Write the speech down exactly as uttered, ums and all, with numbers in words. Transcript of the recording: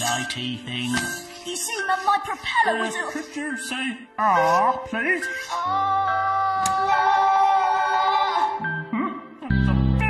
I T thing. You see, Mum, my propeller Uh, was a... could you say ah, please? Ah! Mm-hmm. That's a very